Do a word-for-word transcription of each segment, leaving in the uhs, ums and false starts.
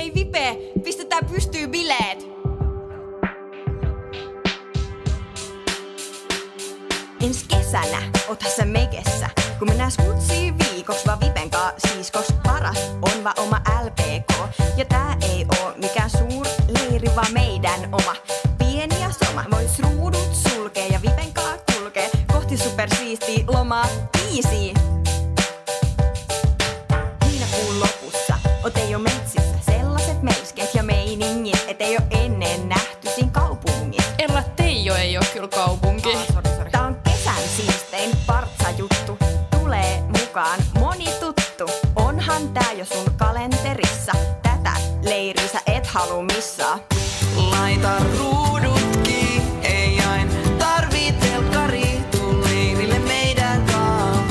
Hei Vipe, pistetään pystyyn bileet! Ensi kesänä oothan sä mekessä, kun mennään skutsiin viikoks vaan Vipen kaa siiskos. Paras on vaan oma L P K, ja tää ei oo mikään suur leiri, vaan meidän oma pieni ja soma. Vois ruudut sulkee ja Vipen kaa kulkee kohti supersiistii lomaa biisiin. Heinäkuun lopussa oot ei oo metsissä sellaiset meiskeet ja meiningit, et ei oo ennen nähty siin kaupungissa. Erla Teijo ei oo kyllä kaupunki. Ah, sorry, sorry. Tää on kesän siistein partsajuttu. Tulee mukaan moni tuttu. Onhan tää jo sun kalenterissa. Tätä leiriä sä et halu missaa. Laita ruudutki, ei ain tarvii telkkari. Tuu leirille meidän kaa.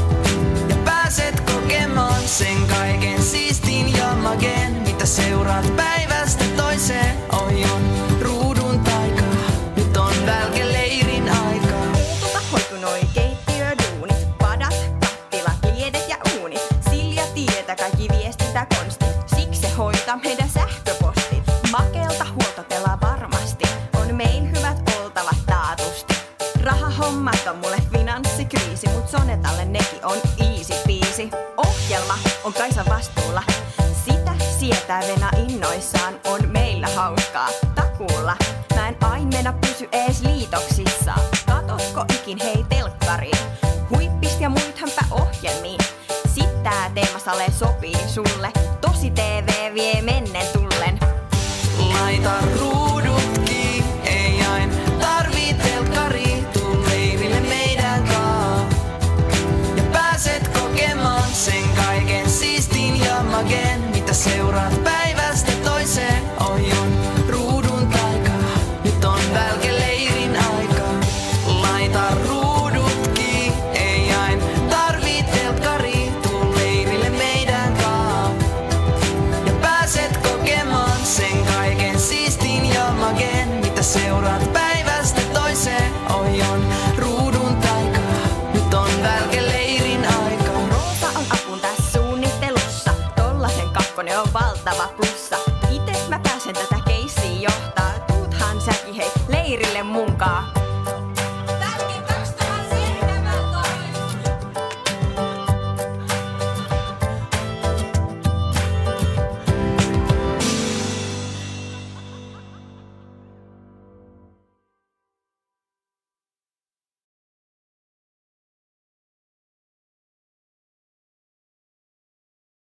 Ja pääset kokemaan sen kaiken siistin ja magen, mitä seuraat päivästä toiseen. Oi on ruudun taikaa, nyt on välke leirin aikaa. Muutulta hoitu noi keittiöduunit. Padat, kattilat, liedet ja uunit. Silja tietää kaikki viestintäkonstit. Siksi se hoitaa meidän sähköpostit. Makelta huoltotellaan varmasti. On meil hyvät oltavat taatusti. Rahahommat on mulle finanssikriisi, mut Sonetalle nekin on easy peasy. Ohjelma on Kaisan vastuulla. Sitä sietää Vena innoissaan, on meillä hauskaa takuulla. Mä en aimena pysy ees liitoksissa. Katotko ikin hei telkkariin? Huippist ja muithanpä ohjelmiin. Sit tää teemasale sopii sulle. Tosi T V vie mennen tullen. Laita ruudutki, ei ain tarvii telkkari. Tuu leirille meidän kaa. Ja pääset kokemaan sen kaiken siistin ja magen, mitä seuraat päivästä toiseen. Oi on ruudun taikaa, nyt on välke leirin aikaa. Laita ruudutki, ei ain tarvii telkkari. Tuu leirille meidän kaa. Ja pääset kokemaan sen kaiken siistin ja magen, mitä seuraat päivästä toiseen. Oi on ruudun taikaa, nyt on välke leirin aikaa. Roosa on apun tässä suunnittelussa. Tollasen kakkonen on valtava plussa.